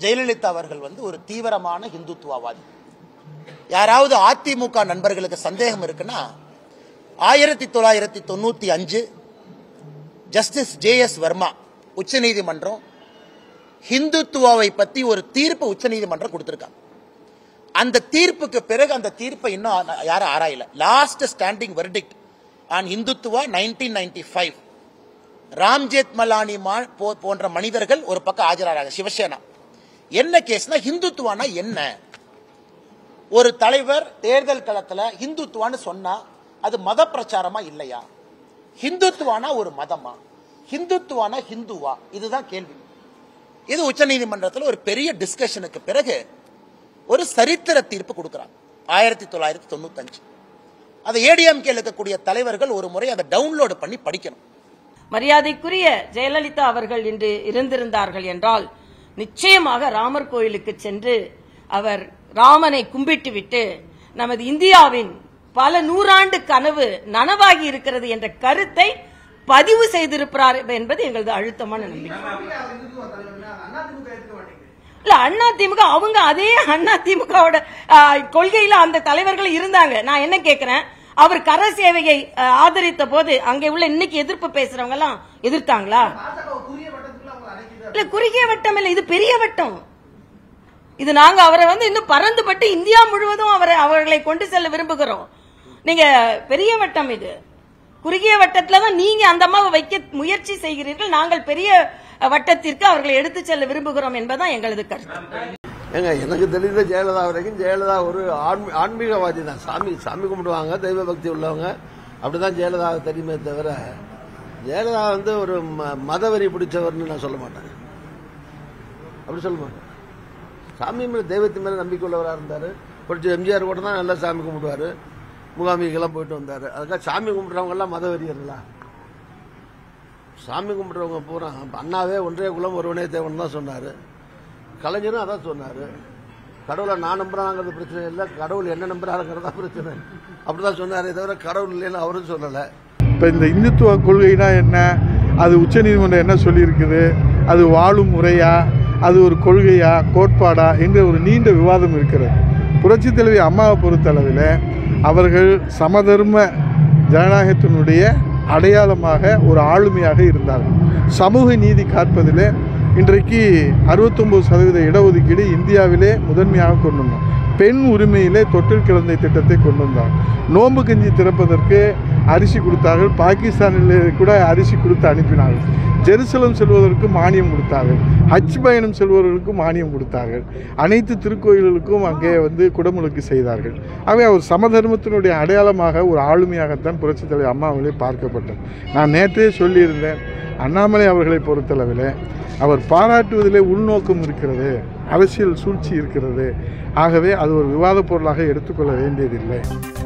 ஜெயலலிதா அவர்கள் வந்து ஒரு தீவிரமான இந்துத்துவவாதி. யாராவது அதிமுக நண்பர்களுக்கு சந்தேகம் இருக்குன்னா 1995 ஜஸ்டிஸ் JS வர்மா உச்சநீதிமன்றம் ஹிந்துத்துவாவை பத்தி ஒரு தீர்ப்பு உச்சநீதிமன்றம் கொடுத்திருக்காங்க. அந்த தீர்ப்புக்கு பிறகு அந்த தீர்ப்பை இன்னும் யாரும் ஆராயல. Last standing verdict on Hindutva 1995. Ram Jethmalani போன்ற மனிதர்கள் ஒரு பக்கம் ஆஜராகிறாங்க. சிவசேனா என்ன கேஸ்னா, ஹிந்துத்துவானா என்ன? ஒரு தலைவர் தேர்தல் களத்துல ஹிந்துத்துவான்னு சொன்னா அது மத பிரச்சாரமா இல்லையா? ஹிந்துத்துவானா ஒரு மதமா? ஹிந்துத்துவானா ஹிந்துவா? இதுதான் கேள்வி. இது உச்சநீதிமன்றத்தில் ஒரு பெரிய டிஸ்கஷனுக்கு பிறகு ஒரு சரித்திர தீர்ப்பு கொடுக்கிறாங்க 1995. அதை ADMK இருக்கக்கூடிய தலைவர்கள் ஒரு முறை அதை டவுன்லோடு பண்ணி படிக்கணும். மரியாதைக்குரிய ஜெயலலிதா அவர்கள் இன்று இருந்திருந்தார்கள் என்றால் நிச்சயமாக ராமர் கோயிலுக்கு சென்று அவர் ராமனை கும்பிட்டு விட்டு நமது இந்தியாவின் பல நூறாண்டு கனவு நனவாகி இருக்கிறது என்ற கருத்தை பதிவு செய்திருப்பார் என்பது எங்களது அழுத்தமான நம்பிக்கை. இல்ல அதிமுக அவங்க அதே அதிமுகவோட கொள்கையில அந்த தலைவர்கள் இருந்தாங்க. நான் என்ன கேக்குறேன், அவர் கர சேவையை ஆதரித்த போது அங்கே உள்ள இன்னைக்கு எதிர்ப்பு பேசுறவங்க எல்லாம் எதிர்த்தாங்களா? இல்ல குறுகிய வட்டம் இல்ல, இது பெரிய வட்டம். இது நாங்க அவரை வந்து இன்னும் பறந்துபட்டு இந்தியா முழுவதும் அவர்களை கொண்டு செல்ல விரும்புகிறோம். நீங்க பெரிய வட்டம், இது குறுகிய வட்டத்துலதான் நீங்க அந்த அம்மாவை வைக்க முயற்சி செய்கிறீர்கள். நாங்கள் பெரிய வட்டத்திற்கு அவர்களை எடுத்து செல்ல விரும்புகிறோம் என்பதுதான் எங்களது கருத்து. எனக்கு தெரிந்த ஜெயலலிதா வரைக்கும் ஜெயலலிதா ஒரு ஆன்மீகவாதி தான். சாமி கும்பிடுவாங்க, தெய்வ பக்தி உள்ளவங்க, அப்படிதான் ஜெயலலிதா தெரியுமே தவிர ஜெயலலிதா வந்து ஒரு மதவெறி பிடிச்சவர்னு நான் சொல்ல மாட்டேன். அப்படி சொல்ல மாட்டேன். சாமி மேல தெய்வத்தின் மேல நம்பிக்கை உள்ளவராக இருந்தாரு. படிச்ச MGR கூட தான் நல்லா சாமி கும்பிடுவாரு, முகாமிக்கெல்லாம் போயிட்டு வந்தாரு. அதுக்காக சாமி கும்பிடுறவங்க எல்லாம் மதவெறியர்களா? சாமி கும்பிடுறவங்க பூரா அண்ணாவே ஒன்றே குலம் ஒருவனே தேவன் தான் சொன்னாரு. கலைஞரும் அதான் சொன்னாரு. கடவுளை நான் நம்புறாங்கிறது பிரச்சனை இல்லை, கடவுள் என்ன நம்புறாங்கிறதா பிரச்சனை. அப்படிதான் சொன்னாரே தவிர கடவுள் இல்லைன்னு அவரும் சொல்லலை. இப்போ இந்த இந்துத்துவ கொள்கைனா என்ன, அது உச்சநீதிமன்றம் என்ன சொல்லியிருக்குது, அது வாழும் முறையா, அது ஒரு கொள்கையா, கோட்பாடா என்ற ஒரு நீண்ட விவாதம் இருக்கிறது. புரட்சித் தலைவி அம்மாவை பொறுத்தளவில் அவர்கள் சமதர்ம ஜனநாயகத்தினுடைய அடையாளமாக ஒரு ஆளுமையாக இருந்தார்கள். சமூக நீதி காப்பதில் இன்றைக்கு 69% இடஒதுக்கீடு இந்தியாவிலே முதன்மையாக கொண்டு வந்தோம். பெண் உரிமையிலே தொட்டில் குழந்தை திட்டத்தை கொண்டு வந்தார். நோன்பு கஞ்சி திறப்பதற்கு அரிசி கொடுத்தார்கள். பாகிஸ்தானிலே கூட அரிசி கொடுத்து அனுப்பினார்கள். ஜெருசலம் செல்வதற்கு மானியம் கொடுத்தார்கள். ஹஜ் பயணம் செல்வதற்கு மானியம் கொடுத்தார்கள். அனைத்து திருக்கோயில்களுக்கும் அங்கே வந்து குடமுழுக்கு செய்தார்கள். ஆகவே அவர் சமதர்மத்தினுடைய அடையாளமாக ஒரு ஆளுமையாகத்தான் புரட்சித் தலைவர் அம்மாவிலே பார்க்கப்பட்டார். நான் நேற்றே சொல்லியிருந்தேன், அண்ணாமலை அவர்களை பொறுத்தளவில் அவர் பாராட்டுவதிலே உள்நோக்கம் இருக்கிறது, அரசியல் சூழ்ச்சி இருக்கிறது. ஆகவே அது ஒரு விவாத பொருளாக எடுத்துக்கொள்ள வேண்டியதில்லை.